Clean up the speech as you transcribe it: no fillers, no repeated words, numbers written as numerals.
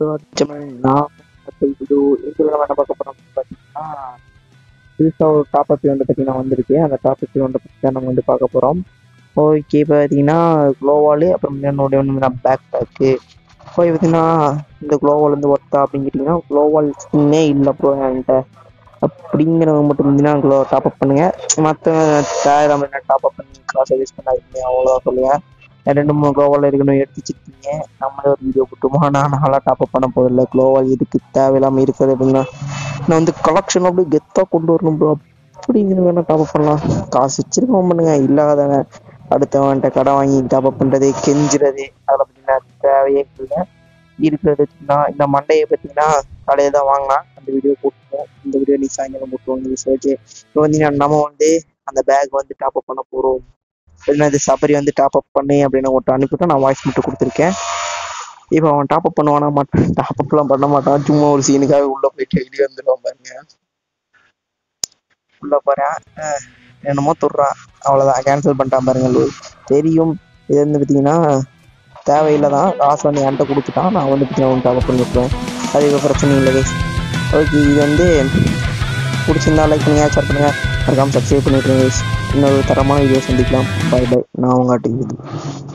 நான் இது இதில் நம்ம என்ன பார்க்க போகிறோம் பார்த்தீங்கன்னா புதுசாக ஒரு டாபிக் வந்து பார்த்தீங்கன்னா வந்திருக்கு. அந்த டாபிக் வந்து பற்றி தான் நம்ம வந்து பார்க்க போகிறோம். ஓகே, பார்த்தீங்கன்னா க்ளோவாலு அப்புறம் என்னோட ஒன்று பேக் பேக்கு. இப்போ பார்த்தீங்கன்னா இந்த க்ளோவால் வந்து ஒர்த்தா அப்படின்னு கேட்டிங்கன்னா க்ளோவால் ஸ்கின்னே இல்லை ப்ரோ என்கிட்ட அப்படிங்கிறவங்க மட்டும் இருந்தீங்கன்னா டாப்அப் பண்ணுங்கள். மற்ற தேவை டாப்அப் பண்ணி காசை யூஸ் பண்ணாதீங்க, அவ்வளோதான் சொல்லுங்கள். 2-3 க்ளோவால் இருக்கணும் எடுத்து வச்சுருக்கீங்க. நம்மளே ஒரு வீடியோ போட்டுமா, நான்லாம் டாப்அப் பண்ண போதில்லை. க்ளோவால் எதுக்கு தேவையில்லாமல் இருக்குது அப்படின்னா நான் வந்து கலெக்ஷன் அப்படியே கெத்தாக கொண்டு வரணும் ப்ரோ அப்படிங்கிற வேணால் டாப்அப் பண்ணலாம். காசு வச்சிருக்கோம் பண்ணுங்க, இல்லாதவங்க அடுத்தவன்கிட்ட கடை வாங்கி டாப்அப் பண்ணுறது கெஞ்சுறது அதில் பார்த்தீங்கன்னா தேவையே இல்லை. இருக்கிறது இந்த மண்டையை பார்த்தீங்கன்னா கடையை தான் வாங்கினான். அந்த வீடியோ போட்டுருவோம். இந்த வீடியோ நீ சாயங்காலம் போட்டுருவோம். ஓகே, இப்போ வந்து நம்ம வந்து அந்த பேக் வந்து டாப்அப் பண்ண போகிறோம். இல்லைன்னா இது சபரி வந்து டாப்அப் பண்ணி அப்படின்னு ஒருத்தர் அனுப்பிவிட்டா நான் வாய்ஸ் மட்டும் கொடுத்துருக்கேன். இப்போ அவன் டாப்அப் பண்ணுவானா மாட்டான், டாப்அப்லாம் பண்ண மாட்டான். சும்மா ஒரு சீனுக்காக உள்ளே போயிட்டு வெளியே வந்துடுவான் பாருங்க. உள்ளே போகிறேன் என்னமோ தொடுறான், அவ்வளோதான் கேன்சல் பண்ணிட்டான் பாருங்க. தெரியும் இது வந்து பார்த்தீங்கன்னா தேவையில்லை தான். காசு வந்து என்கிட்ட கொடுத்துட்டான், நான் வந்து பார்த்தீங்கன்னா அவன் டாப்அப் பண்ணி விட்டுருவேன். அது இப்போ பிரச்சனை இல்லை கைஸ். ஓகே, இது வந்து பிடிச்சிருந்தா லைக் பண்ணுங்கள், ஷேர் பண்ணுங்கள், மறக்காமல் சப்ஸ்கிரைப் பண்ணிவிட்டுருங்க கைஸ். இன்னொரு தரமான வீடியோ சந்திக்கலாம். பாய் பாய். நான் உங்கள் ஆட்டுக்கு